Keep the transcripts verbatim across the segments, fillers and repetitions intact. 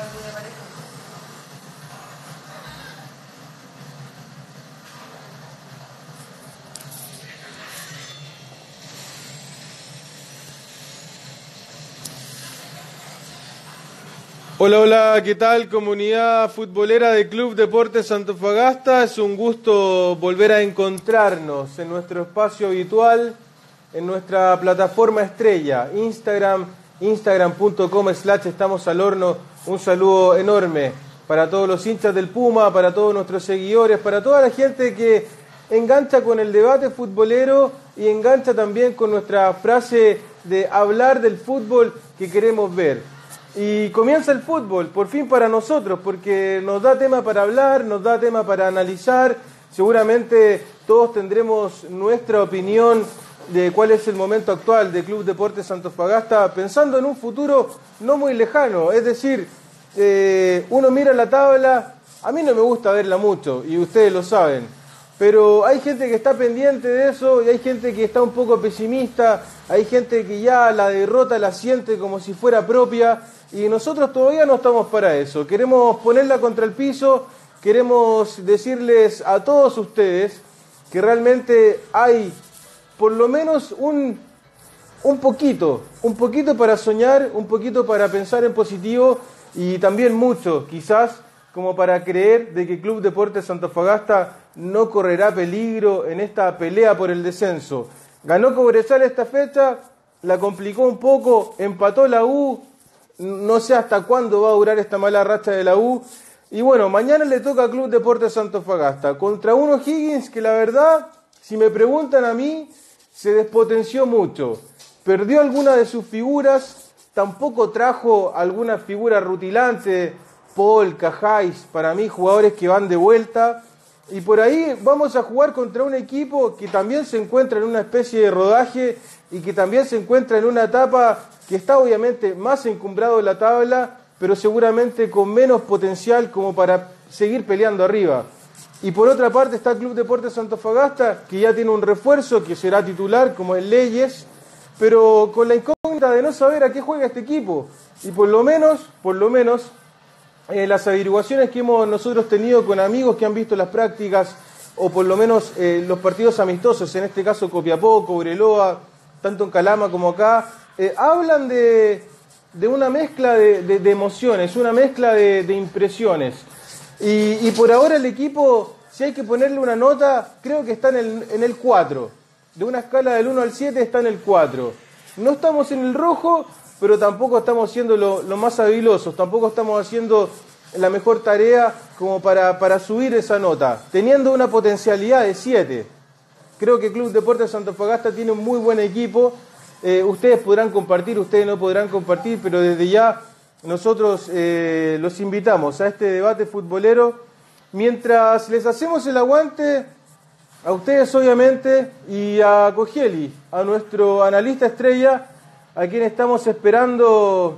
Hola, hola, ¿qué tal comunidad futbolera de Club Deportes Antofagasta? Es un gusto volver a encontrarnos en nuestro espacio habitual, en nuestra plataforma estrella, Instagram, instagram punto com slash estamos al horno. Un saludo enorme para todos los hinchas del Puma, para todos nuestros seguidores, para toda la gente que engancha con el debate futbolero y engancha también con nuestra frase de hablar del fútbol que queremos ver. Y comienza el fútbol, por fin para nosotros, porque nos da tema para hablar, nos da tema para analizar. Seguramente todos tendremos nuestra opinión de cuál es el momento actual de Club Deportes Antofagasta, pensando en un futuro no muy lejano. Es decir, eh, uno mira la tabla, a mí no me gusta verla mucho, y ustedes lo saben, pero hay gente que está pendiente de eso y hay gente que está un poco pesimista, hay gente que ya la derrota la siente como si fuera propia. Y nosotros todavía no estamos para eso. Queremos ponerla contra el piso, queremos decirles a todos ustedes que realmente hay por lo menos un, un poquito, un poquito para soñar, un poquito para pensar en positivo y también mucho, quizás, como para creer de que Club Deportes Antofagasta no correrá peligro en esta pelea por el descenso. Ganó Cobresal esta fecha, la complicó un poco, empató la U. No sé hasta cuándo va a durar esta mala racha de la U. Y bueno, mañana le toca a Club Deportes Antofagasta contra un O'Higgins que la verdad, si me preguntan a mí, se despotenció mucho. Perdió alguna de sus figuras, tampoco trajo alguna figura rutilante, Paul, Cajáis, para mí jugadores que van de vuelta. Y por ahí vamos a jugar contra un equipo que también se encuentra en una especie de rodaje y que también se encuentra en una etapa que está obviamente más encumbrado en la tabla, pero seguramente con menos potencial como para seguir peleando arriba. Y por otra parte está el Club Deportes Antofagasta, que ya tiene un refuerzo, que será titular, como es Leyes, pero con la incógnita de no saber a qué juega este equipo. Y por lo menos, por lo menos, eh, las averiguaciones que hemos nosotros tenido con amigos que han visto las prácticas, o por lo menos eh, los partidos amistosos, en este caso Copiapó, Cobreloa, tanto en Calama como acá, Eh, hablan de, de una mezcla de, de, de emociones, una mezcla de, de impresiones. Y, y por ahora el equipo, si hay que ponerle una nota, creo que está en el, en el cuatro. De una escala del uno al siete está en el cuatro. No estamos en el rojo, pero tampoco estamos siendo lo, lo más habilosos, tampoco estamos haciendo la mejor tarea como para, para subir esa nota, teniendo una potencialidad de siete. Creo que Club Deportes Antofagasta tiene un muy buen equipo. Eh, ustedes podrán compartir, ustedes no podrán compartir, pero desde ya nosotros eh, los invitamos a este debate futbolero, mientras les hacemos el aguante a ustedes obviamente y a Cogieli, a nuestro analista estrella, a quien estamos esperando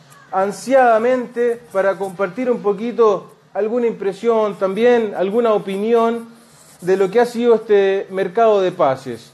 ansiadamente para compartir un poquito alguna impresión, también alguna opinión de lo que ha sido este mercado de pases.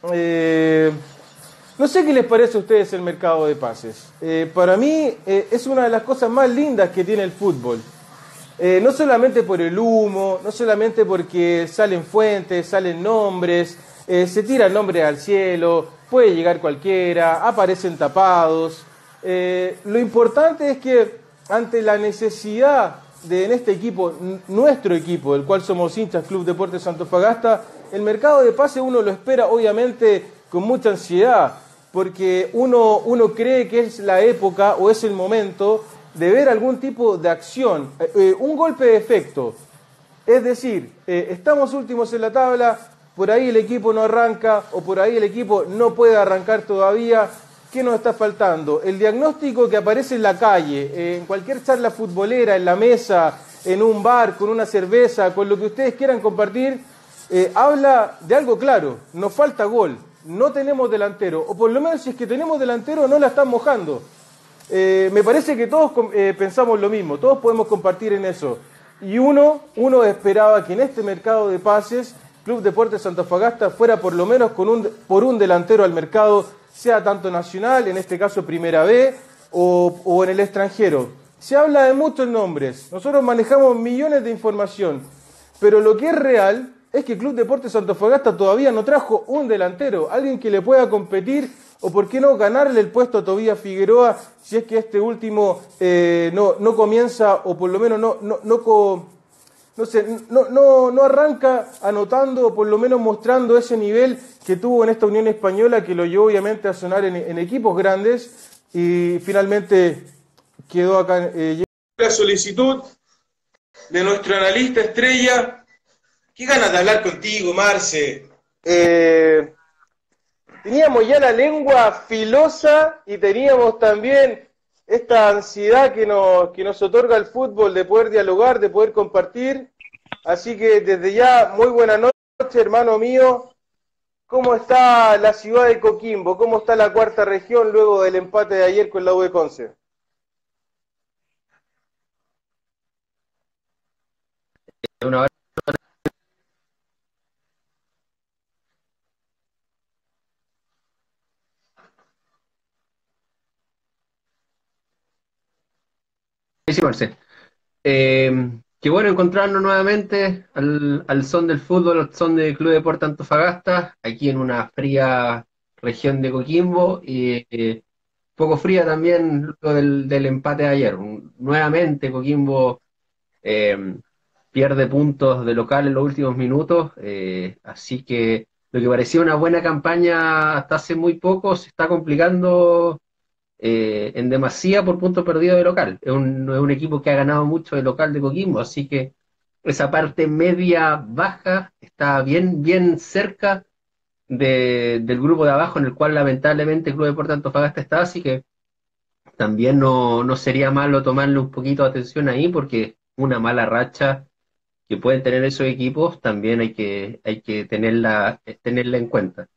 Eh... No sé qué les parece a ustedes el mercado de pases. Eh, para mí eh, es una de las cosas más lindas que tiene el fútbol. Eh, no solamente por el humo, no solamente porque salen fuentes, salen nombres, eh, se tiran nombres al cielo, puede llegar cualquiera, aparecen tapados. Eh, lo importante es que ante la necesidad de en este equipo, nuestro equipo, del cual somos hinchas, Club Deportes Antofagasta, el mercado de pases uno lo espera obviamente con mucha ansiedad, porque uno, uno cree que es la época o es el momento de ver algún tipo de acción, eh, eh, un golpe de efecto. Es decir, eh, estamos últimos en la tabla, por ahí el equipo no arranca o por ahí el equipo no puede arrancar todavía. ¿Qué nos está faltando? El diagnóstico que aparece en la calle, eh, en cualquier charla futbolera, en la mesa, en un bar, con una cerveza, con lo que ustedes quieran compartir, eh, habla de algo claro, nos falta gol. No tenemos delantero, o por lo menos si es que tenemos delantero no la están mojando. Eh, me parece que todos eh, pensamos lo mismo, todos podemos compartir en eso. Y uno, uno esperaba que en este mercado de pases, Club Deportes Antofagasta fuera por lo menos con un, por un delantero al mercado, sea tanto nacional, en este caso Primera B, o, o en el extranjero. se habla de muchos nombres, nosotros manejamos millones de información, pero lo que es real es que el Club Deportes Antofagasta todavía no trajo un delantero, alguien que le pueda competir o por qué no ganarle el puesto a Tobías Figueroa si es que este último eh, no, no comienza o por lo menos no, no, no, co, no, sé, no, no, no arranca anotando o por lo menos mostrando ese nivel que tuvo en esta Unión Española que lo llevó obviamente a sonar en, en equipos grandes y finalmente quedó acá. Eh, la solicitud de nuestro analista estrella. Qué ganas de hablar contigo, Marce. Eh, teníamos ya la lengua filosa y teníamos también esta ansiedad que nos, que nos otorga el fútbol de poder dialogar, de poder compartir. Así que desde ya, muy buena noche, hermano mío. ¿Cómo está la ciudad de Coquimbo? ¿Cómo está la cuarta región luego del empate de ayer con la U de Conce? Una hora. Sí, Marce. Eh, qué bueno encontrarnos nuevamente al, al son del fútbol, al son del Club Deportes Antofagasta, aquí en una fría región de Coquimbo y eh, poco fría también luego del, del empate de ayer. Un- nuevamente Coquimbo eh, pierde puntos de local en los últimos minutos, eh, así que lo que parecía una buena campaña hasta hace muy poco se está complicando eh, en demasía por puntos perdidos de local. Es un, es un equipo que ha ganado mucho de local de Coquimbo, así que esa parte media baja está bien, bien cerca de, del grupo de abajo en el cual lamentablemente el Club Deportes Antofagasta está, así que también no, no sería malo tomarle un poquito de atención ahí porque una mala racha que pueden tener esos equipos también hay que, hay que tenerla, tenerla en cuenta.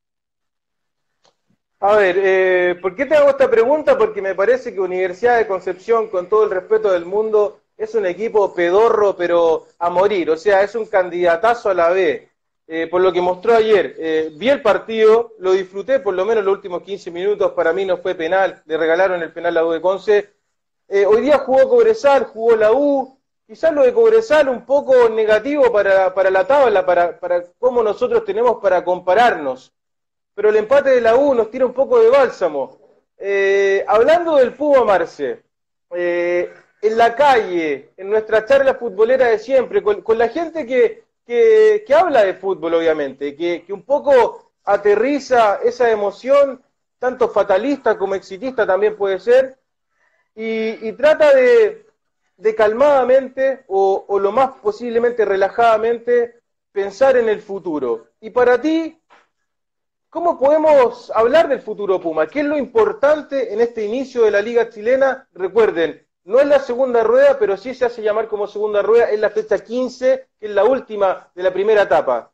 A ver, eh, ¿por qué te hago esta pregunta? Porque me parece que Universidad de Concepción, con todo el respeto del mundo, es un equipo pedorro, pero a morir. O sea, es un candidatazo a la B. Eh, por lo que mostró ayer, eh, vi el partido, lo disfruté por lo menos los últimos quince minutos. Para mí no fue penal, le regalaron el penal a la U de Conce. Eh, hoy día jugó Cobresal, jugó la U. Quizás lo de Cobresal un poco negativo para, para la tabla, para, para cómo nosotros tenemos para compararnos, pero el empate de la U nos tira un poco de bálsamo. Eh, hablando del Puma Marce, eh, en la calle, en nuestra charla futbolera de siempre, con, con la gente que, que, que, habla de fútbol, obviamente, que, que un poco aterriza esa emoción, tanto fatalista como exitista también puede ser, y, y trata de, de calmadamente o, o lo más posiblemente relajadamente pensar en el futuro. Y para ti, ¿cómo podemos hablar del futuro Puma? ¿Qué es lo importante en este inicio de la Liga Chilena? Recuerden, no es la segunda rueda, pero sí se hace llamar como segunda rueda, es la fecha quince, que es la última de la primera etapa.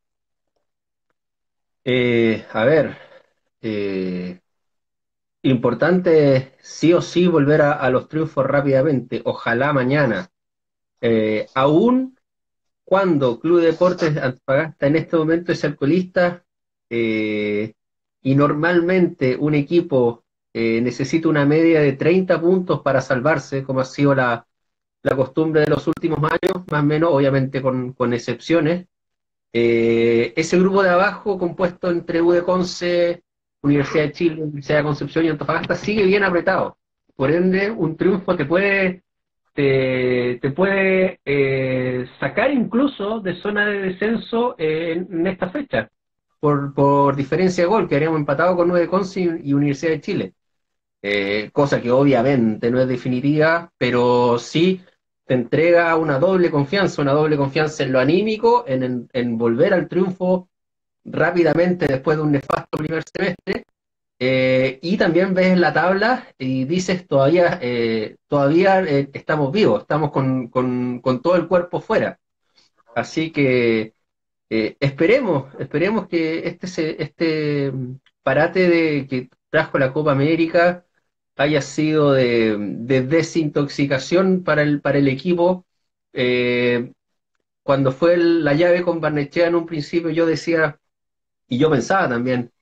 Eh, a ver, eh, importante sí o sí volver a, a los triunfos rápidamente, ojalá mañana. Eh, aún cuando Club Deportes Antofagasta en este momento es el colista eh, y normalmente un equipo eh, necesita una media de treinta puntos para salvarse, como ha sido la, la costumbre de los últimos años, más o menos, obviamente con, con excepciones. Eh, ese grupo de abajo, compuesto entre U de Conce, Universidad de Chile, Universidad de Concepción y Antofagasta, sigue bien apretado. Por ende, un triunfo te puede, te, te puede eh, sacar incluso de zona de descenso eh, en, en esta fecha, por, por diferencia de gol, que habríamos empatado con U de Conce y, y Universidad de Chile. Eh, cosa que obviamente no es definitiva, pero sí te entrega una doble confianza, una doble confianza en lo anímico, en, en, en volver al triunfo rápidamente después de un nefasto primer semestre, eh, y también ves la tabla y dices todavía, eh, todavía eh, estamos vivos, estamos con, con, con todo el cuerpo fuera. Así que eh, esperemos, esperemos que este, se- este parate de, que trajo la Copa América haya sido de, de desintoxicación para el, para el equipo. Eh, Cuando fue el- la llave con Barnechea en un principio yo decía, y yo pensaba también,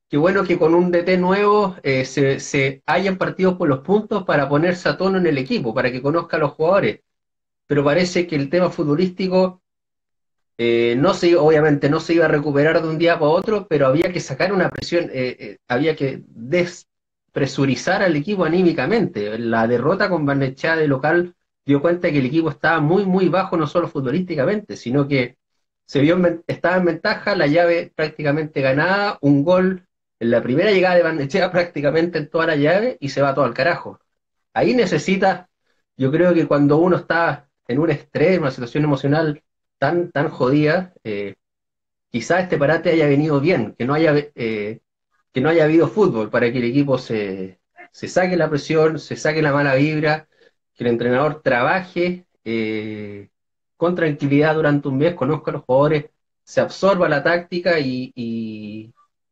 qué bueno que con un D T nuevo eh, se, se hayan partido por los puntos para ponerse a tono en el equipo, para que conozca a los jugadores. Pero parece que el tema futbolístico eh, no se, obviamente no se iba a recuperar de un día para otro, pero había que sacar una presión, eh, eh, había que despresurizar al equipo anímicamente. La derrota con Barnechea de local dio cuenta que el equipo estaba muy, muy bajo, no solo futbolísticamente, sino que se vio en, estaba en ventaja, la llave prácticamente ganada, un gol en la primera llegada de Barnechea prácticamente en toda la llave y se va todo al carajo. Ahí necesita, yo creo que cuando uno está en un estrés, en una situación emocional tan, tan jodida, eh, quizá este parate haya venido bien, que no haya, eh, que no haya habido fútbol para que el equipo se, se saque la presión, se saque la mala vibra, que el entrenador trabaje eh, con tranquilidad durante un mes, conozca a los jugadores, se absorba la táctica y, y,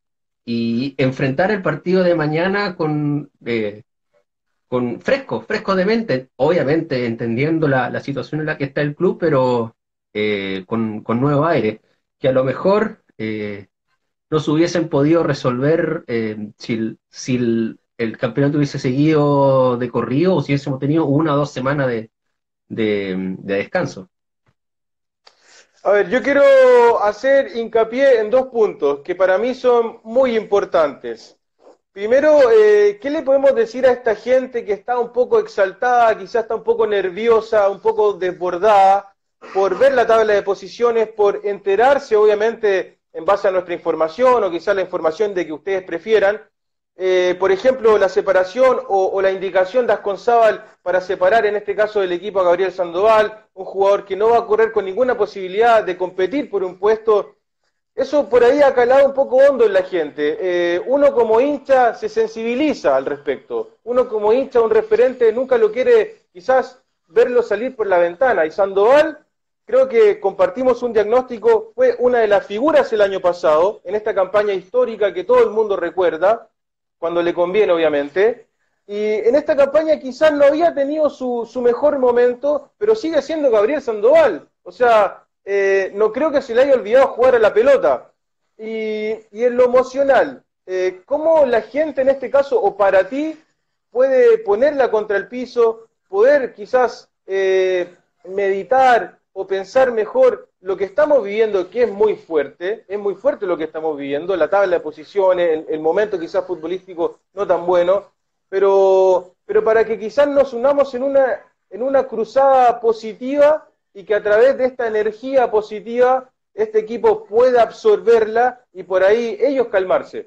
y enfrentar el partido de mañana con, eh, con fresco, fresco de mente, obviamente entendiendo la, la situación en la que está el club, pero eh, con, con nuevo aire, que a lo mejor eh, no se hubiesen podido resolver eh, si, el- si el, el campeonato hubiese seguido de corrido o si hubiésemos tenido una o dos semanas de, de, de descanso. A ver, yo quiero hacer hincapié en dos puntos que para mí son muy importantes. Primero, eh, ¿qué le podemos decir a esta gente que está un poco exaltada, quizás está un poco nerviosa, un poco desbordada por ver la tabla de posiciones, por enterarse, obviamente, en base a nuestra información o quizás la información de que ustedes prefieran? Eh, por ejemplo, la separación o, o la indicación de Asconzábal para separar en este caso del equipo a Gabriel Sandoval, un jugador que no va a correr con ninguna posibilidad de competir por un puesto. Eso por ahí ha calado un poco hondo en la gente. Eh, uno como hincha se sensibiliza al respecto. Uno como hincha, un referente, nunca lo quiere quizás verlo salir por la ventana. Y Sandoval, creo que compartimos un diagnóstico, fue una de las figuras el año pasado, en esta campaña histórica que todo el mundo recuerda, cuando le conviene obviamente. Y en esta campaña quizás no había tenido su, su mejor momento, pero sigue siendo Gabriel Sandoval. O sea, eh, no creo que se le haya olvidado jugar a la pelota. Y, y en lo emocional, eh, ¿cómo la gente en este caso, o para ti, puede ponerla contra el piso, poder quizás eh, meditar o pensar mejor lo que estamos viviendo, que es muy fuerte, es muy fuerte lo que estamos viviendo, la tabla de posiciones, el, el momento quizás futbolístico no tan bueno, pero, pero para que quizás nos unamos en una, en una cruzada positiva y que a través de esta energía positiva este equipo pueda absorberla y por ahí ellos calmarse.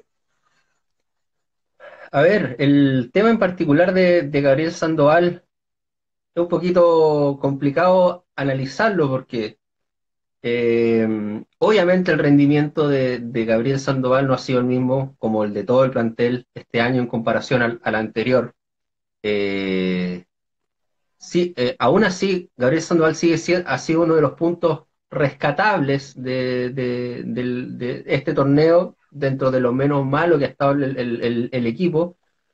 A ver, el tema en particular de, de Gabriel Sandoval es un poquito complicado analizarlo porque Eh, obviamente el rendimiento de, de Gabriel Sandoval no ha sido el mismo como el de todo el plantel este año en comparación al, al anterior. Eh, sí, eh, aún así, Gabriel Sandoval sigue siendo, ha sido uno de los puntos rescatables de, de- del- de este torneo, dentro de lo menos malo que ha estado el, el- el- el equipo.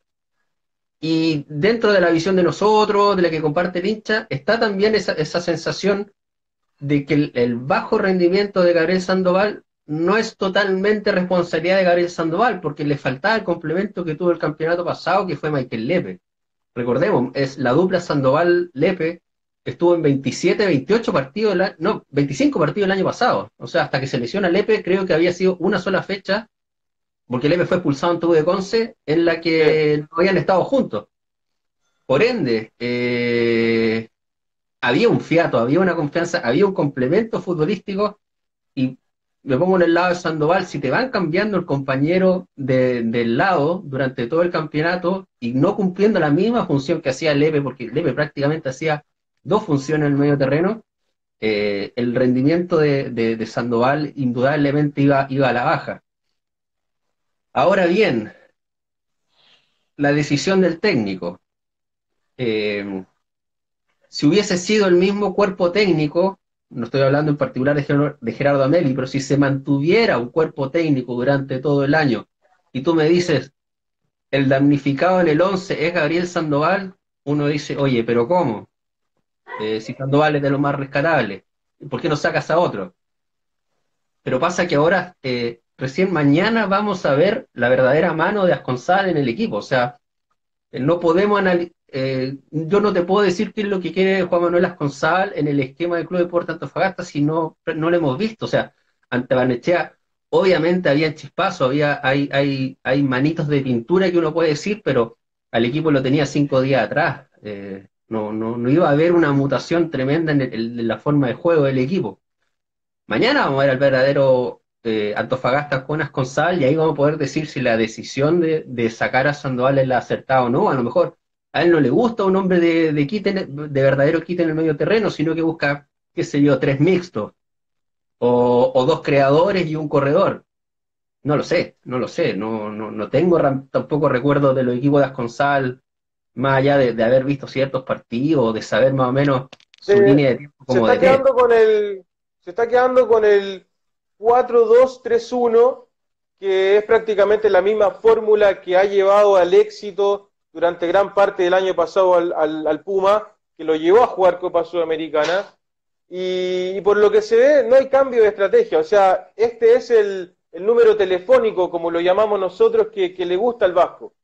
Y dentro de la visión de nosotros, de la que comparte el hincha, está también esa, esa sensación de que el, el bajo rendimiento de Gabriel Sandoval no es totalmente responsabilidad de Gabriel Sandoval, porque le faltaba el complemento que tuvo el campeonato pasado, que fue Michael Lepe. Recordemos, es la dupla Sandoval-Lepe, estuvo en veintisiete, veintiocho partidos, el, no, veinticinco partidos el año pasado. O sea, hasta que se lesiona Lepe, creo que había sido una sola fecha, porque Lepe fue expulsado en Tuve de Conce, en la Sí. que no habían estado juntos. Por ende, eh, había un fiato, había una confianza, había un complemento futbolístico. Y me pongo en el lado de Sandoval, si te van cambiando el compañero de, del lado durante todo el campeonato y no cumpliendo la misma función que hacía Lepe, porque Lepe prácticamente hacía dos funciones en el medio terreno, eh, el rendimiento de, de, de Sandoval indudablemente iba, iba a la baja. Ahora bien, la decisión del técnico. Eh, si hubiese sido el mismo cuerpo técnico, no estoy hablando en particular de, Ger- de Gerardo Ameli, pero si se mantuviera un cuerpo técnico durante todo el año y tú me dices, el damnificado en el once es Gabriel Sandoval, uno dice, oye, pero ¿cómo? Eh, si Sandoval es de lo más rescatable, ¿por qué no sacas a otro? Pero pasa que ahora eh, recién mañana vamos a ver la verdadera mano de Asconzal en el equipo. O sea, no podemos analizar, eh, yo no te puedo decir qué es lo que quiere Juan Manuel Asconzal en el esquema del Club Deportes Antofagasta si no, no lo hemos visto. O sea, ante Barnechea, obviamente había chispazos, había, hay, hay, hay manitos de pintura que uno puede decir, pero al equipo lo tenía cinco días atrás. Eh, no, no, no iba a haber una mutación tremenda en, el- en la forma de juego del equipo. Mañana vamos a ver al verdadero eh, Antofagasta con Asconzal y ahí vamos a poder decir si la decisión de, de sacar a Sandoval es la acertada o no. A lo mejor a él no le gusta un hombre de, de, quite en el- de verdadero quite en el medio terreno, sino que busca, qué sé yo, tres mixtos o, o dos creadores y un corredor. No lo sé, no lo sé. No, no, no tengo ram- tampoco recuerdo de los equipos de Asconzal, más allá de, de haber visto ciertos partidos, de saber más o menos su Se, línea de tiempo se como está D T. quedando con el, se está quedando con el cuatro dos tres uno, que es prácticamente la misma fórmula que ha llevado al éxito durante gran parte del año pasado al, al, al Puma, que lo llevó a jugar Copa Sudamericana. Y, y por lo que se ve, no hay cambio de estrategia. O sea, este es el, el número telefónico, como lo llamamos nosotros, que, que le gusta al Vasco.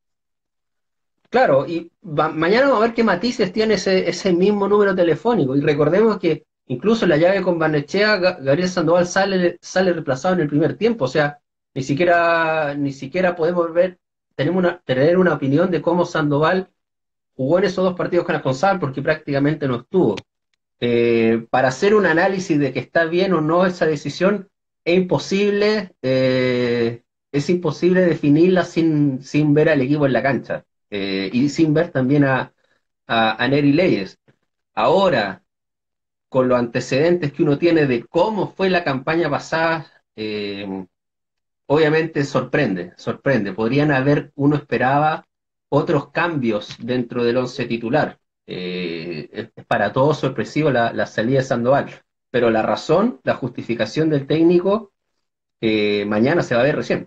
Claro, y va- mañana vamos a ver qué matices tiene ese, ese mismo número telefónico. Y recordemos que incluso en la llave con Barnechea, Ga- Gabriel Sandoval sale, sale reemplazado en el primer tiempo. O sea, ni siquiera, ni siquiera podemos ver, tenemos una, tener una opinión de cómo Sandoval jugó en esos dos partidos con Alfonso, porque prácticamente no estuvo. Eh, para hacer un análisis de que está bien o no esa decisión, es imposible, eh, es imposible definirla sin, sin ver al equipo en la cancha, eh, y sin ver también a, a, a Neri Leyes. Ahora, con los antecedentes que uno tiene de cómo fue la campaña pasada, eh, obviamente sorprende, sorprende. Podrían haber, uno esperaba, otros cambios dentro del once titular. Eh, es, es para todos sorpresivo la, la salida de Sandoval. Pero la razón, la justificación del técnico, eh, mañana se va a ver recién.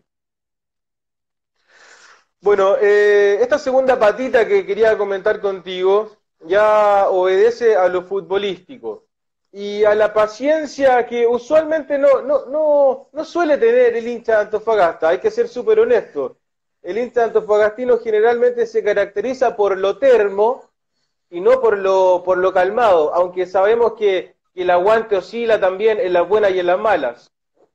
Bueno, eh, esta segunda patita que quería comentar contigo ya obedece a lo futbolístico y a la paciencia que usualmente no, no, no, no suele tener el hincha de Antofagasta. Hay que ser súper honesto. El hincha antofagastino generalmente se caracteriza por lo termo y no por lo, por lo calmado, aunque sabemos que, que el aguante oscila también en las buenas y en las malas.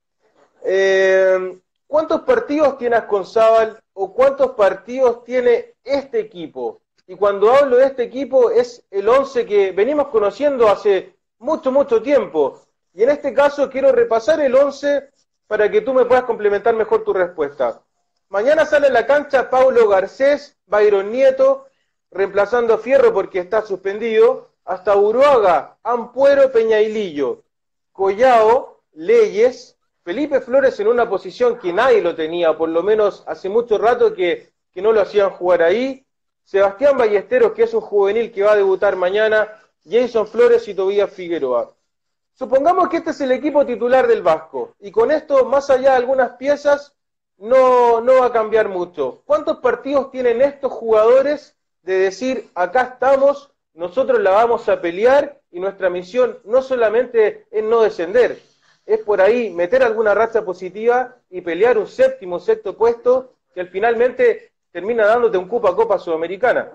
Eh, ¿Cuántos partidos tiene Asconzábal o cuántos partidos tiene este equipo? Y cuando hablo de este equipo es el once que venimos conociendo hace mucho, mucho tiempo. Y en este caso quiero repasar el once para que tú me puedas complementar mejor tu respuesta. Mañana sale a la cancha Paulo Garcés, Byron Nieto, reemplazando a Fierro porque está suspendido, hasta Uruaga, Ampuero, Peñailillo, Collao, Leyes, Felipe Flores en una posición que nadie lo tenía, por lo menos hace mucho rato que, que no lo hacían jugar ahí, Sebastián Ballesteros, que es un juvenil que va a debutar mañana, Jason Flores y Tobías Figueroa. Supongamos que este es el equipo titular del Vasco, y con esto, más allá de algunas piezas, no, no va a cambiar mucho. ¿Cuántos partidos tienen estos jugadores de decir, acá estamos, nosotros la vamos a pelear, y nuestra misión no solamente es no descender, es por ahí meter alguna racha positiva y pelear un séptimo, sexto puesto, que al finalmente termina dándote un cupo a Copa Sudamericana?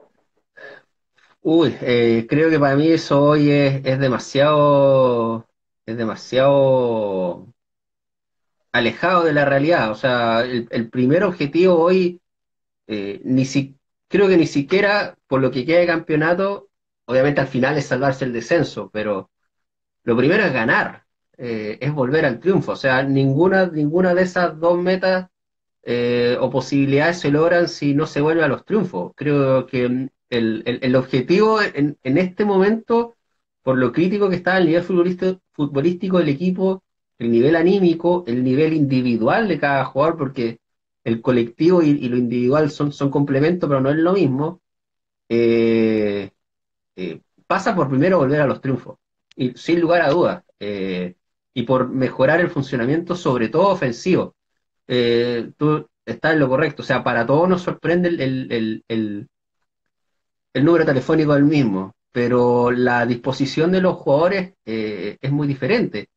Uy, eh, creo que para mí eso hoy es, es demasiado, es demasiado alejado de la realidad. O sea, el, el primer objetivo hoy, eh, ni si, creo que ni siquiera por lo que queda de campeonato, obviamente al final es salvarse el descenso, pero lo primero es ganar, eh, es volver al triunfo. O sea, ninguna, ninguna de esas dos metas eh, o posibilidades se logran si no se vuelve a los triunfos. Creo que el, el- el objetivo en, en este momento, por lo crítico que está el nivel futbolístico, futbolístico del equipo, el nivel anímico, el nivel individual de cada jugador, porque el colectivo y, y lo individual son, son complementos, pero no es lo mismo, eh, eh, pasa por primero volver a los triunfos, y sin lugar a dudas, eh, y por mejorar el funcionamiento, sobre todo ofensivo. Eh, tú estás en lo correcto, o sea, para todos nos sorprende el, el, el, el- el número telefónico del mismo, pero la disposición de los jugadores eh, es muy diferente.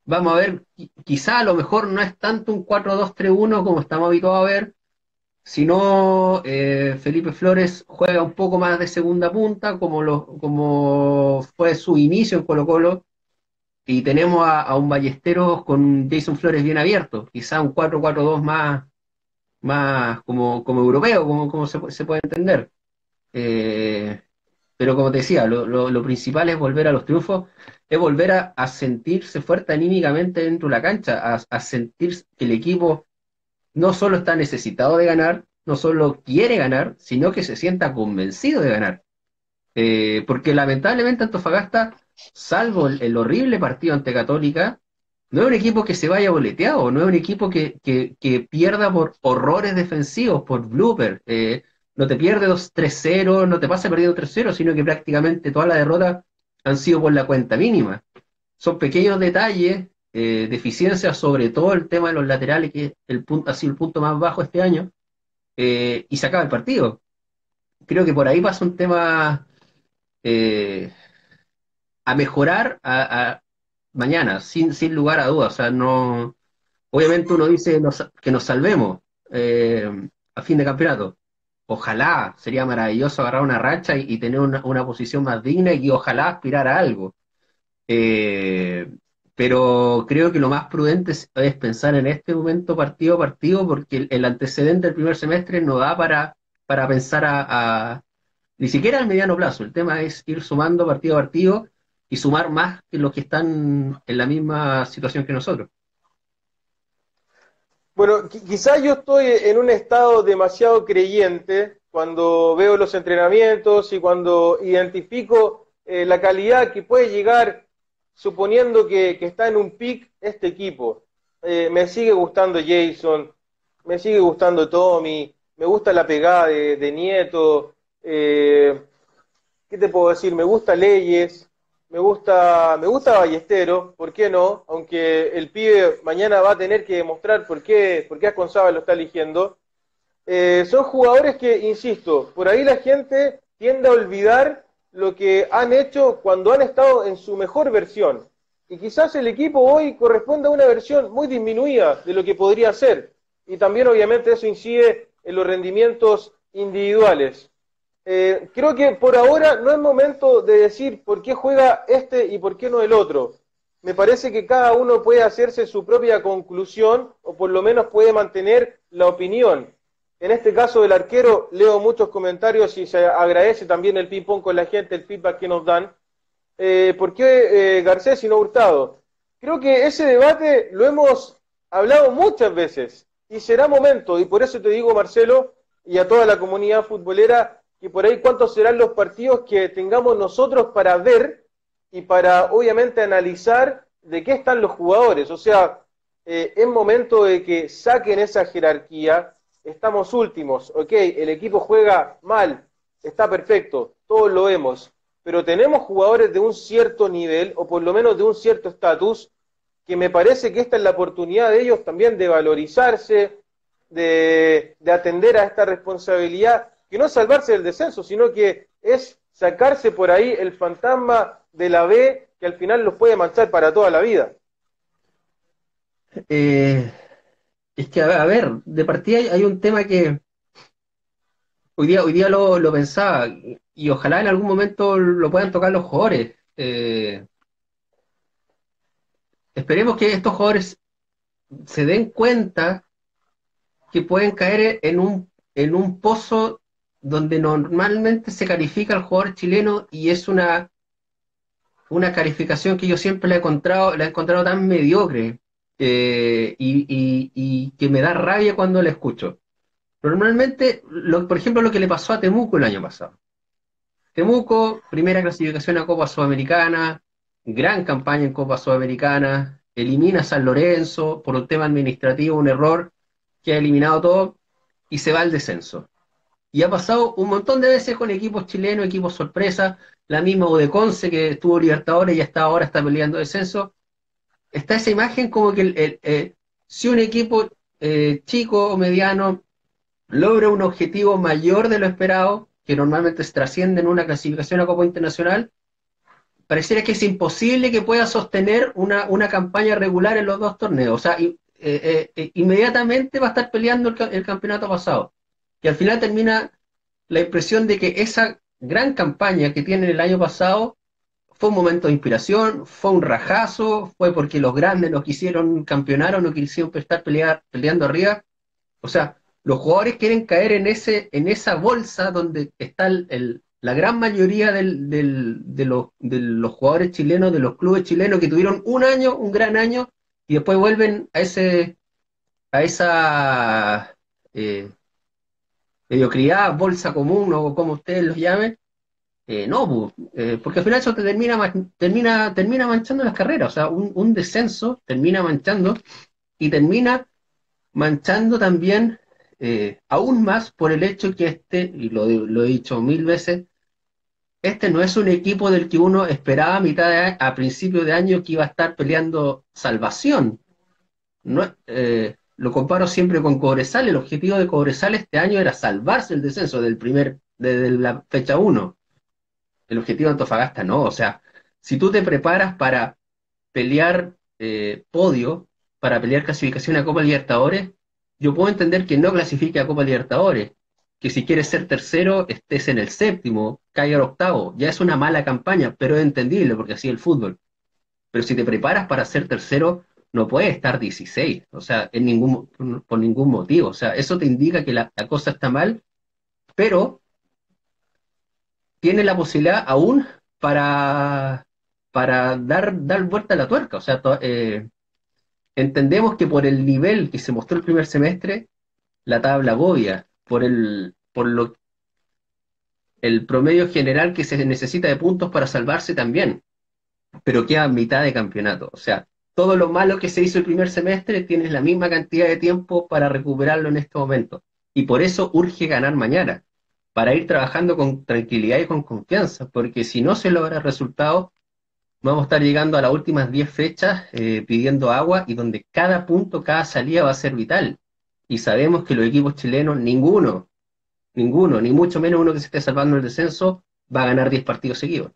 vamos a ver, quizá a lo mejor no es tanto un cuatro dos tres uno como estamos habituados a ver, sino eh, Felipe Flores juega un poco más de segunda punta, como, lo, como fue su inicio en Colo-Colo, y tenemos a, a un Ballesteros con Jason Flores bien abierto, quizá un cuatro cuatro dos más, más como, como europeo, como, como se, se puede entender. Eh, pero como te decía, lo, lo, lo principal es volver a los triunfos, es volver a, a sentirse fuerte anímicamente dentro de la cancha, a, a sentir que el equipo no solo está necesitado de ganar, no solo quiere ganar, sino que se sienta convencido de ganar. Eh, porque lamentablemente Antofagasta, salvo el, el horrible partido ante Católica, no es un equipo que se vaya boleteado, no es un equipo que, que, que pierda por horrores defensivos, por blooper. Eh, no te pierde dos tres cero, no te pasa perdiendo tres cero, sino que prácticamente todas las derrotas han sido por la cuenta mínima. Son pequeños detalles, eh, deficiencias, sobre todo el tema de los laterales, que el punto, ha sido el punto más bajo este año, eh, y se acaba el partido. Creo que por ahí pasa un tema eh, a mejorar a, a mañana, sin, sin lugar a dudas. O sea, no, obviamente uno dice nos- que nos salvemos eh, a fin de campeonato. Ojalá, sería maravilloso agarrar una racha y, y tener una, una posición más digna y ojalá aspirar a algo. Eh, pero creo que lo más prudente es, es pensar en este momento partido a partido, porque el, el antecedente del primer semestre no da para, para pensar a, a- ni siquiera al mediano plazo. El tema es ir sumando partido a partido y sumar más que los que están en la misma situación que nosotros. Bueno, qui- quizás yo estoy en un estado demasiado creyente cuando veo los entrenamientos y cuando identifico eh, la calidad que puede llegar suponiendo que, que está en un pic este equipo. Eh, me sigue gustando Jason, me sigue gustando Tommy, me gusta la pegada de, de Nieto, eh, ¿qué te puedo decir? Me gusta Leyes, me gusta, me gusta Ballestero, ¿por qué no? Aunque el pibe mañana va a tener que demostrar por qué, por qué Asconzábal lo está eligiendo. Eh, son jugadores que, insisto, por ahí la gente tiende a olvidar lo que han hecho cuando han estado en su mejor versión. Y quizás el equipo hoy corresponde a una versión muy disminuida de lo que podría ser. Y también obviamente eso incide en los rendimientos individuales. Eh, creo que por ahora no es momento de decir por qué juega este y por qué no el otro. Me parece que cada uno puede hacerse su propia conclusión o por lo menos puede mantener la opinión. En este caso del arquero leo muchos comentarios y se agradece también el ping-pong con la gente, el feedback que nos dan. Eh, ¿Por qué eh, Garcés y no Hurtado? Creo que ese debate lo hemos hablado muchas veces y será momento, y por eso te digo, Marcelo, y a toda la comunidad futbolera, que por ahí cuántos serán los partidos que tengamos nosotros para ver y para obviamente analizar de qué están los jugadores. O sea, eh, es momento de que saquen esa jerarquía. Estamos últimos, ok, el equipo juega mal, está perfecto, todos lo vemos, pero tenemos jugadores de un cierto nivel, o por lo menos de un cierto estatus, que me parece que esta es la oportunidad de ellos también de valorizarse, de, de atender a esta responsabilidad, que no es salvarse del descenso, sino que es sacarse por ahí el fantasma de la B que al final los puede manchar para toda la vida. Eh, es que, a ver, de partida hay, hay un tema que hoy día, hoy día lo, lo pensaba y, y ojalá en algún momento lo puedan tocar los jugadores. Eh, esperemos que estos jugadores se den cuenta que pueden caer en un, en un pozo donde normalmente se califica al jugador chileno y es una, una calificación que yo siempre la he encontrado, la he encontrado tan mediocre eh, y, y- y que me da rabia cuando la escucho. Normalmente, lo, por ejemplo, lo que le pasó a Temuco el año pasado. Temuco, primera clasificación a Copa Sudamericana, gran campaña en Copa Sudamericana, elimina a San Lorenzo por un tema administrativo, un error que ha eliminado todo y se va al descenso. Y ha pasado un montón de veces con equipos chilenos, equipos sorpresa, la misma U de Conce que estuvo Libertadores y hasta ahora está peleando descenso. Está esa imagen como que el, el, eh, si un equipo eh, chico o mediano logra un objetivo mayor de lo esperado, que normalmente se trasciende en una clasificación a Copa Internacional, pareciera que es imposible que pueda sostener una, una campaña regular en los dos torneos. O sea, y, eh, eh, eh, inmediatamente va a estar peleando el, el campeonato pasado. Y al final termina la impresión de que esa gran campaña que tienen el año pasado fue un momento de inspiración, fue un rajazo, fue porque los grandes no quisieron campeonar o no quisieron estar pelear, peleando arriba. O sea, los jugadores quieren caer en ese en esa bolsa donde está el, el, la gran mayoría del, del, de, los, de los jugadores chilenos, de los clubes chilenos que tuvieron un año, un gran año, y después vuelven a ese a esa eh, mediocridad, bolsa común o como ustedes los llamen. Eh, no, pues, eh, porque al final eso te termina, termina, termina manchando las carreras. O sea, un, un descenso termina manchando y termina manchando también eh, aún más por el hecho que este, y lo, lo he dicho mil veces, este no es un equipo del que uno esperaba a mitad de año, a principio de año que iba a estar peleando salvación. No, eh, lo comparo siempre con Cobresal. El objetivo de Cobresal este año era salvarse el descenso del primer, desde la fecha uno. El objetivo de Antofagasta no. O sea, si tú te preparas para pelear eh, podio, para pelear clasificación a Copa Libertadores, yo puedo entender que no clasifique a Copa Libertadores, que si quieres ser tercero estés en el séptimo, caiga al octavo. Ya es una mala campaña, pero es entendible porque así es el fútbol. Pero si te preparas para ser tercero, no puedes estar dieciséis, o sea, en ningún, por ningún motivo. O sea, eso te indica que la, la cosa está mal, pero tiene la posibilidad aún para, para dar, dar vuelta a la tuerca. O sea, to, eh, entendemos que por el nivel que se mostró el primer semestre, la tabla agobia, por el, por lo, el promedio general que se necesita de puntos para salvarse también, pero queda a mitad de campeonato. O sea, todo lo malo que se hizo el primer semestre tienes la misma cantidad de tiempo para recuperarlo en este momento. Y por eso urge ganar mañana, para ir trabajando con tranquilidad y con confianza, porque si no se logra el resultado, vamos a estar llegando a las últimas diez fechas eh, pidiendo agua y donde cada punto, cada salida va a ser vital. Y sabemos que los equipos chilenos, ninguno, ninguno, ni mucho menos uno que se esté salvando el descenso, va a ganar diez partidos seguidos.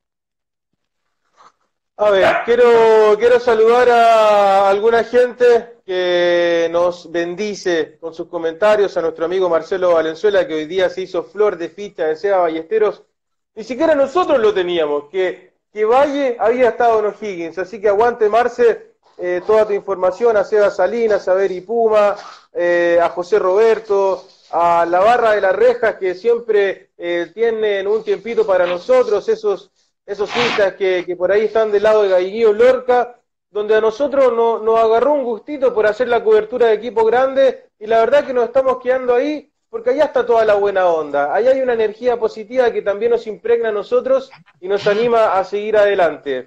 A ver, quiero, quiero saludar a alguna gente que nos bendice con sus comentarios, a nuestro amigo Marcelo Valenzuela, que hoy día se hizo flor de ficha de Seba Ballesteros. Ni siquiera nosotros lo teníamos, que, que Valle había estado en O'Higgins, así que aguante, Marce, eh, toda tu información, a Seba Salinas, a Beri Puma, eh, a José Roberto, a la barra de las rejas, que siempre eh, tienen un tiempito para nosotros, esos... esos hinchas que, que por ahí están del lado de Galleguillo Lorca, donde a nosotros no, nos agarró un gustito por hacer la cobertura de equipo grande, y la verdad que nos estamos quedando ahí, porque allá está toda la buena onda, allá hay una energía positiva que también nos impregna a nosotros y nos anima a seguir adelante.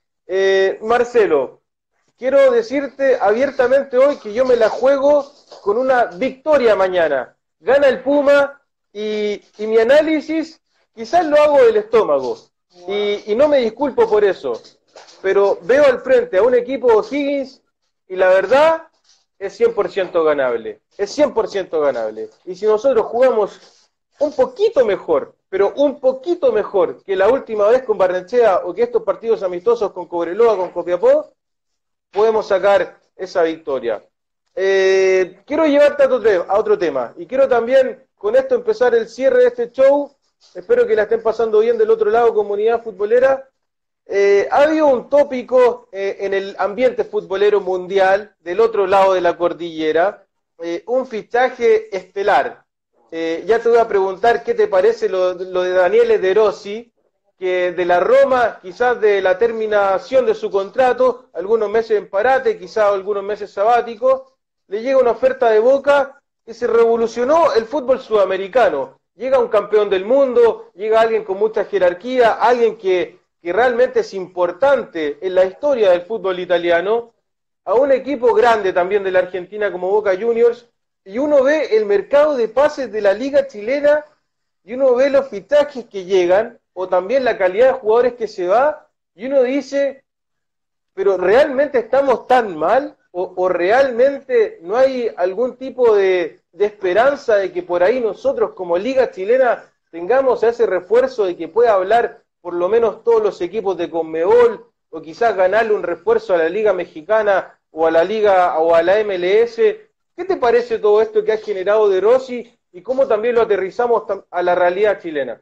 Eh, Marcelo, quiero decirte abiertamente hoy que yo me la juego con una victoria mañana. Gana el Puma y, y mi análisis quizás lo hago del estómago. Y, y no me disculpo por eso, pero veo al frente a un equipo de O'Higgins y la verdad es cien por ciento ganable, es cien por ciento ganable. Y si nosotros jugamos un poquito mejor, pero un poquito mejor que la última vez con Barnechea o que estos partidos amistosos con Cobreloa, con Copiapó, podemos sacar esa victoria. Eh, quiero llevarte a otro, a otro tema y quiero también con esto empezar el cierre de este show. Espero que la estén pasando bien del otro lado, comunidad futbolera. Eh, ha habido un tópico eh, en el ambiente futbolero mundial, del otro lado de la cordillera, eh, un fichaje estelar. Eh, ya te voy a preguntar qué te parece lo, lo de Daniele De Rossi, que de la Roma, quizás de la terminación de su contrato, algunos meses en parate, quizás algunos meses sabáticos, le llega una oferta de Boca que se revolucionó el fútbol sudamericano. Llega un campeón del mundo, llega alguien con mucha jerarquía, alguien que, que realmente es importante en la historia del fútbol italiano, a un equipo grande también de la Argentina como Boca Juniors, y uno ve el mercado de pases de la liga chilena, y uno ve los fichajes que llegan, o también la calidad de jugadores que se va, y uno dice, pero ¿realmente estamos tan mal? ¿O, o realmente no hay algún tipo de... de esperanza de que por ahí nosotros como Liga Chilena tengamos ese refuerzo de que pueda hablar por lo menos todos los equipos de Conmebol, o quizás ganarle un refuerzo a la Liga Mexicana o a la Liga o a la M L S. ¿Qué te parece todo esto que ha generado De Rossi y cómo también lo aterrizamos a la realidad chilena?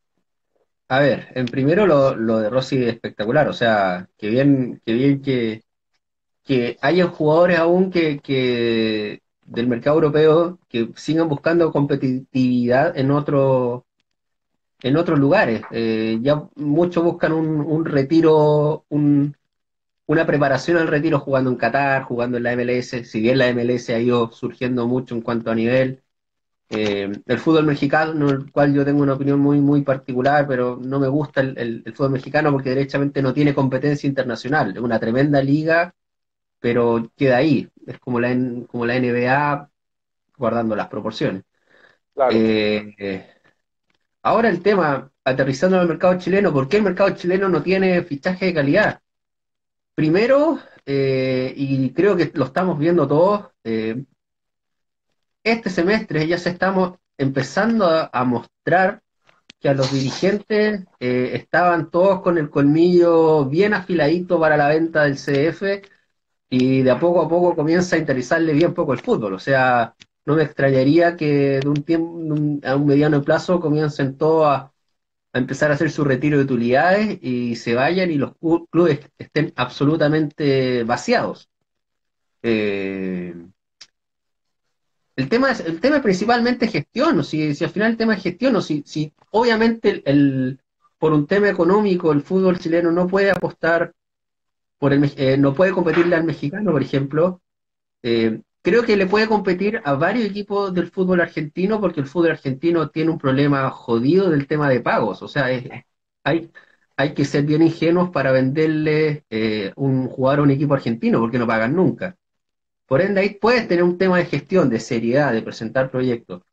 A ver, en primero lo, lo de Rossi es espectacular, o sea, que bien, que bien que, que haya jugadores aún que, que del mercado europeo que sigan buscando competitividad en otro, en otros lugares. Eh, ya muchos buscan un, un retiro, un, una preparación al retiro jugando en Qatar, jugando en la M L S, si bien la M L S ha ido surgiendo mucho en cuanto a nivel. Eh, el fútbol mexicano, el cual yo tengo una opinión muy, muy particular, pero no me gusta el, el, el fútbol mexicano porque derechamente no tiene competencia internacional. Es una tremenda liga, pero queda ahí. Es como la, como la N B A, guardando las proporciones. Claro. Eh, eh, Ahora el tema, aterrizando al mercado chileno, ¿por qué el mercado chileno no tiene fichaje de calidad? Primero, eh, y creo que lo estamos viendo todos, eh, este semestre ya se estamos empezando a, a mostrar que a los dirigentes eh, estaban todos con el colmillo bien afiladito para la venta del C D F y de a poco a poco comienza a interesarle bien poco el fútbol. O sea, no me extrañaría que de un tiempo de un, a un mediano plazo comiencen todos a, a empezar a hacer su retiro de utilidades y se vayan y los clubes estén absolutamente vaciados. Eh, el tema es, el tema es principalmente gestión, o si, si al final el tema es gestión, o si, si obviamente el, el- por un tema económico el fútbol chileno no puede apostar por el, eh, no puede competirle al mexicano, por ejemplo. Eh, creo que le puede competir a varios equipos del fútbol argentino porque el fútbol argentino tiene un problema jodido del tema de pagos. O sea, es- hay, hay que ser bien ingenuos para venderle eh, un jugador a un equipo argentino porque no pagan nunca. Por ende, ahí puedes tener un tema de gestión, de seriedad, de presentar proyectos.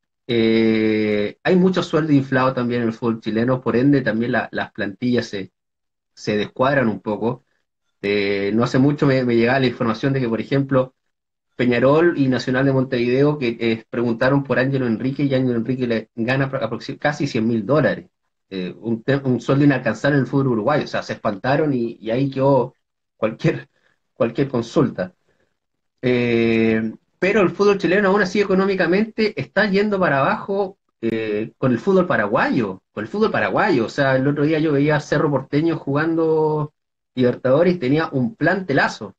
Eh, hay mucho sueldo inflado también en el fútbol chileno, por ende también la- las plantillas se, se descuadran un poco. Eh, no hace mucho me, me llegaba la información de que, por ejemplo, Peñarol y Nacional de Montevideo que eh, preguntaron por Ángelo Enrique y Ángelo Enrique le gana aproxi- casi cien mil dólares. Eh, un, te- un sueldo inalcanzable en el fútbol uruguayo. O sea, se espantaron y, y ahí quedó cualquier, cualquier consulta. Eh, pero el fútbol chileno aún así económicamente está yendo para abajo eh, con el fútbol paraguayo, con el fútbol paraguayo. O sea, el otro día yo veía a Cerro Porteño jugando Libertadores y tenía un plantelazo.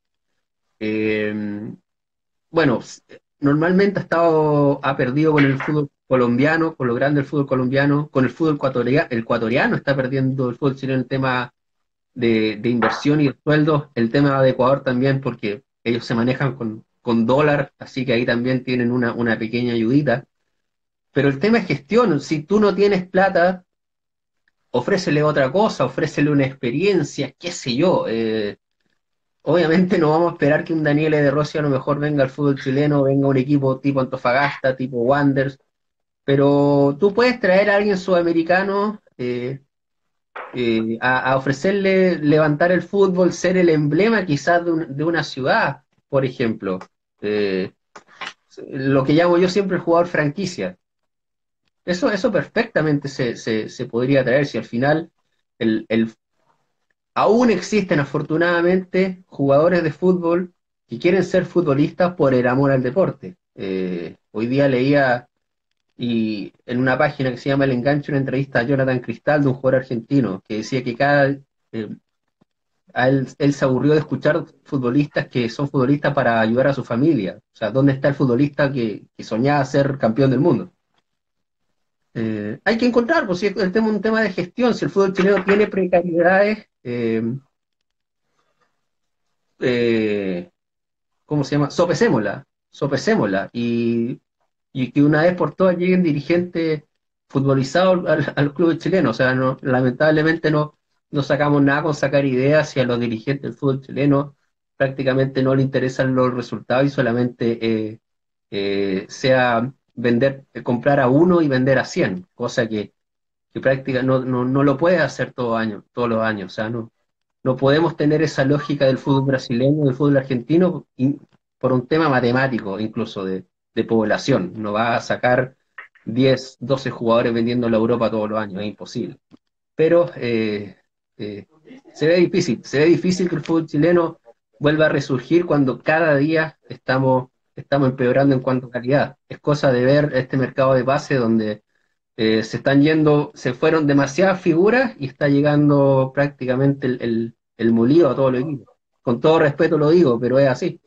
Eh, bueno, normalmente ha estado, ha perdido con el fútbol colombiano, con lo grande del fútbol colombiano, con el fútbol ecuatoria- el ecuatoriano está perdiendo el fútbol chileno el tema de, de inversión y de sueldos, el tema de Ecuador también, porque ellos se manejan con, con dólar, así que ahí también tienen una, una pequeña ayudita. Pero el tema es gestión, si tú no tienes plata, ofrécele otra cosa, ofrécele una experiencia, qué sé yo. Eh, obviamente no vamos a esperar que un Daniele de Rossi a lo mejor venga al fútbol chileno, venga un equipo tipo Antofagasta, tipo Wanderers, pero tú puedes traer a alguien sudamericano eh, eh, a, a ofrecerle levantar el fútbol, ser el emblema quizás de, un- de una ciudad, por ejemplo. Eh, lo que llamo yo siempre el jugador franquicia. Eso, eso perfectamente se, se, se podría traer si al final el, el, aún existen afortunadamente jugadores de fútbol que quieren ser futbolistas por el amor al deporte. Eh, hoy día leía y en una página que se llama El Enganche una entrevista a Jonathan Cristal de un jugador argentino que decía que cada eh, a él, él se aburrió de escuchar futbolistas que son futbolistas para ayudar a su familia. O sea, ¿dónde está el futbolista que, que soñaba ser campeón del mundo? Eh, hay que encontrar, pues si el tema es un tema de gestión, si el fútbol chileno tiene precariedades, eh, eh, ¿cómo se llama? Sopecémosla, sopecémosla y, y que una vez por todas lleguen dirigentes futbolizados al, al club chileno. O sea, no, lamentablemente no, no sacamos nada con sacar ideas si a los dirigentes del fútbol chileno prácticamente no le interesan los resultados y solamente eh, eh, sea vender, eh, comprar a uno y vender a cien, cosa que, que prácticamente no, no, no lo puede hacer todo año, todos los años. O sea, no, no podemos tener esa lógica del fútbol brasileño, del fútbol argentino, in- por un tema matemático, incluso de, de población. No va a sacar diez doce jugadores vendiendo a la Europa todos los años, es imposible. pero eh, eh, se ve difícil, se ve difícil que el fútbol chileno vuelva a resurgir cuando cada día estamos, estamos empeorando en cuanto a calidad. Es cosa de ver este mercado de pase donde eh, se están yendo, se fueron demasiadas figuras y está llegando prácticamente el, el, el molido a todos los equipos. Con todo respeto lo digo, pero es así.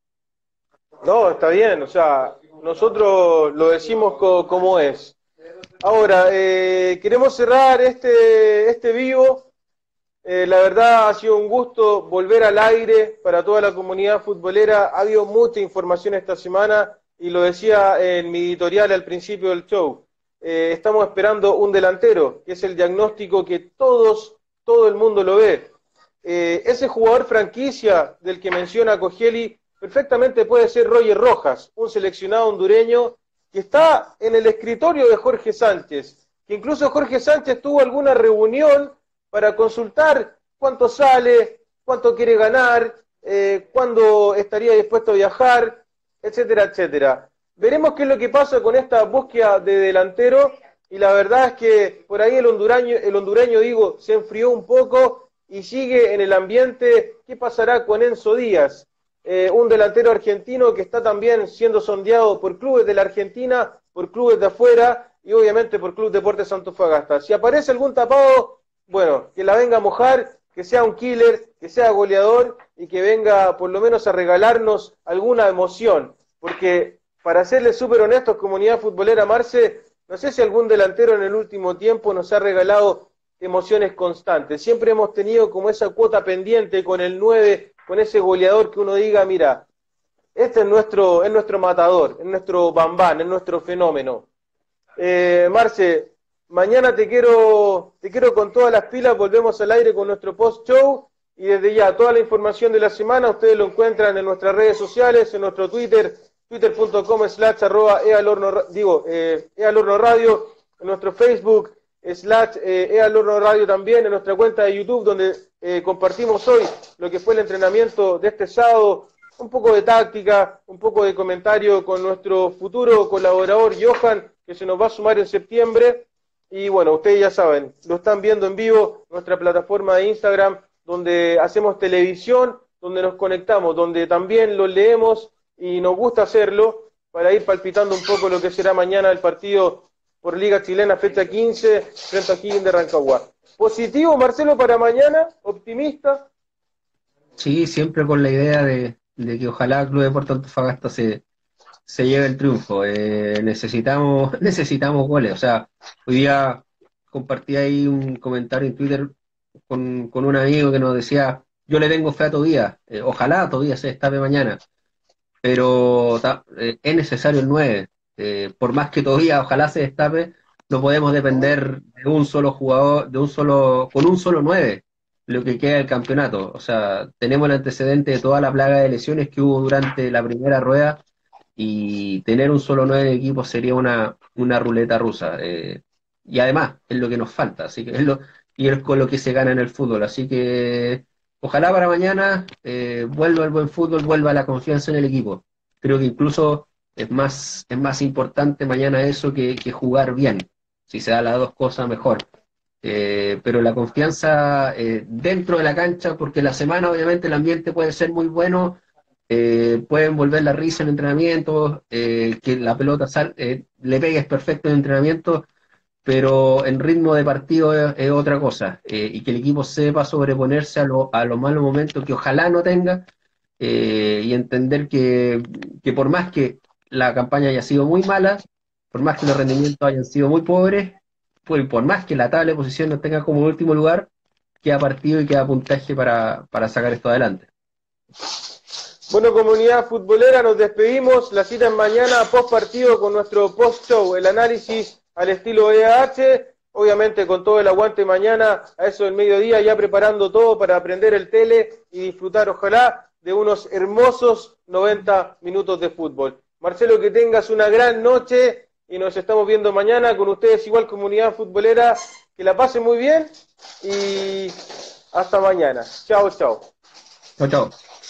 No, está bien, o sea, nosotros lo decimos co como es. Ahora, eh, queremos cerrar este, este vivo. Eh, la verdad ha sido un gusto volver al aire para toda la comunidad futbolera. Ha habido mucha información esta semana y lo decía en mi editorial al principio del show. Eh, estamos esperando un delantero, que es el diagnóstico que todos, todo el mundo lo ve. Eh, ese jugador franquicia del que menciona Cogieli perfectamente puede ser Roger Rojas, un seleccionado hondureño que está en el escritorio de Jorge Sánchez, que incluso Jorge Sánchez tuvo alguna reunión para consultar cuánto sale, cuánto quiere ganar, eh, cuándo estaría dispuesto a viajar, etcétera, etcétera. Veremos qué es lo que pasa con esta búsqueda de delantero, y la verdad es que por ahí el hondureño, el hondureño digo, se enfrió un poco y sigue en el ambiente. ¿Qué pasará con Enzo Díaz? Eh, un delantero argentino que está también siendo sondeado por clubes de la Argentina, por clubes de afuera y obviamente por Club Deportes Antofagasta. Si aparece algún tapado, bueno, que la venga a mojar, que sea un killer, que sea goleador y que venga por lo menos a regalarnos alguna emoción. Porque, para serles súper honestos, comunidad futbolera, Marce, no sé si algún delantero en el último tiempo nos ha regalado emociones constantes. Siempre hemos tenido como esa cuota pendiente con el nueve, con ese goleador que uno diga, mira, este es nuestro, es nuestro matador, es nuestro bambán, es nuestro fenómeno. Eh, Marce, mañana te quiero, te quiero con todas las pilas, volvemos al aire con nuestro post-show y desde ya toda la información de la semana ustedes lo encuentran en nuestras redes sociales, en nuestro Twitter, twitter punto com slash arroba ealorno, digo, eh, ealorno radio, en nuestro Facebook, slash eh, ealorno radio también, en nuestra cuenta de YouTube donde eh, compartimos hoy lo que fue el entrenamiento de este sábado, un poco de táctica, un poco de comentario con nuestro futuro colaborador Johan, que se nos va a sumar en septiembre. Y bueno, ustedes ya saben, lo están viendo en vivo, nuestra plataforma de Instagram, donde hacemos televisión, donde nos conectamos, donde también lo leemos y nos gusta hacerlo para ir palpitando un poco lo que será mañana el partido por Liga Chilena, fecha quince, frente a Higgins de Rancagua. ¿Positivo, Marcelo, para mañana? ¿Optimista? Sí, siempre con la idea de, de que ojalá el Club Deportes Antofagasta se, se lleve el triunfo. Eh, necesitamos, necesitamos goles. O sea, hoy día compartí ahí un comentario en Twitter con, con un amigo que nos decía, yo le tengo fe a Tobías, eh, ojalá Tobías se destape mañana, pero ta, eh, es necesario el nueve. Eh, por más que Tobías ojalá se destape, no podemos depender de un solo jugador, de un solo, con un solo nueve, lo que queda del campeonato. O sea, tenemos el antecedente de toda la plaga de lesiones que hubo durante la primera rueda y tener un solo nueve en equipo sería una, una ruleta rusa. Eh, y además, es lo que nos falta, así que es lo, y es con lo que se gana en el fútbol. Así que ojalá para mañana eh, vuelva el buen fútbol, vuelva la confianza en el equipo. Creo que incluso es más, es más importante mañana eso que, que jugar bien. Si se da las dos cosas, mejor. Eh, pero la confianza eh, dentro de la cancha, porque la semana obviamente el ambiente puede ser muy bueno, eh, pueden volver la risa en entrenamiento, eh, que la pelota sal, eh, le pegues perfecto en entrenamiento, pero en ritmo de partido es, es otra cosa, eh, y que el equipo sepa sobreponerse a, lo, a los malos momentos que ojalá no tenga, eh, y entender que, que por más que la campaña haya sido muy mala, por más que los rendimientos hayan sido muy pobres, por, por más que la tabla de posición nos tenga como último lugar, queda partido y queda puntaje para, para sacar esto adelante. Bueno, comunidad futbolera, nos despedimos. La cita es mañana, post partido, con nuestro post show, el análisis al estilo E A H, obviamente con todo el aguante mañana, a eso del mediodía, ya preparando todo para aprender el tele y disfrutar, ojalá, de unos hermosos noventa minutos de fútbol. Marcelo, que tengas una gran noche y nos estamos viendo mañana con ustedes, igual comunidad futbolera, que la pasen muy bien y hasta mañana. Chao, chao. Chao, chao.